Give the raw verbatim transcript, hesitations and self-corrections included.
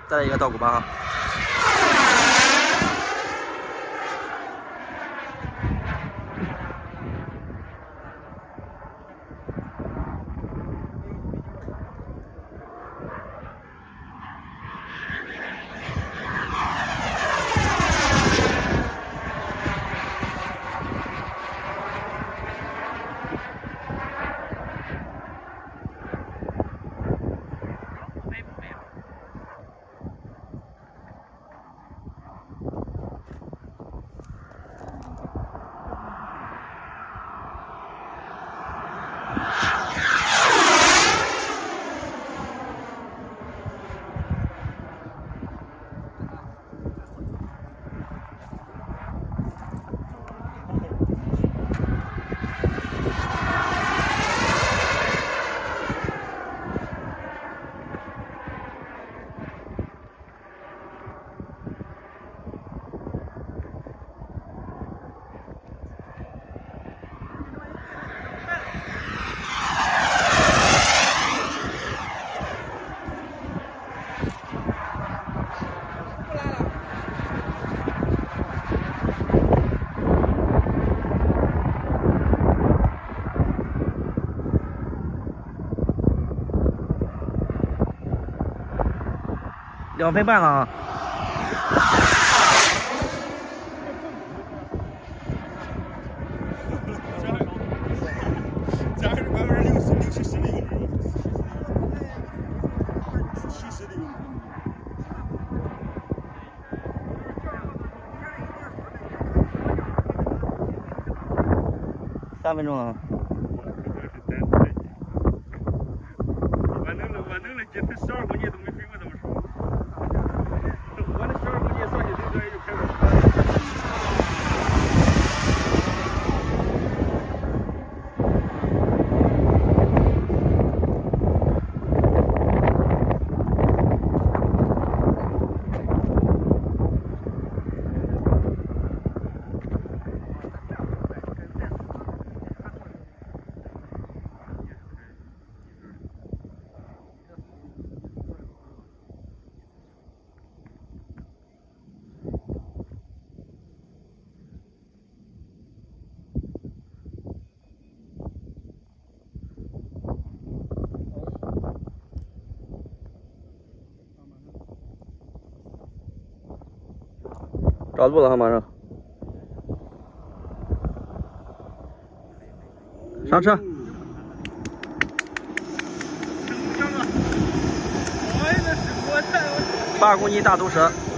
再来一个稻谷吧哈。 两分半了啊！ 加还是百分之六十、六七十的一个人，七十的一个人。 三分钟了。 我弄了，我弄了几次十二公斤都没飞过这么少。 我那十二公斤上去这边就开始着陆了哈，马上上车。八公斤大毒蛇。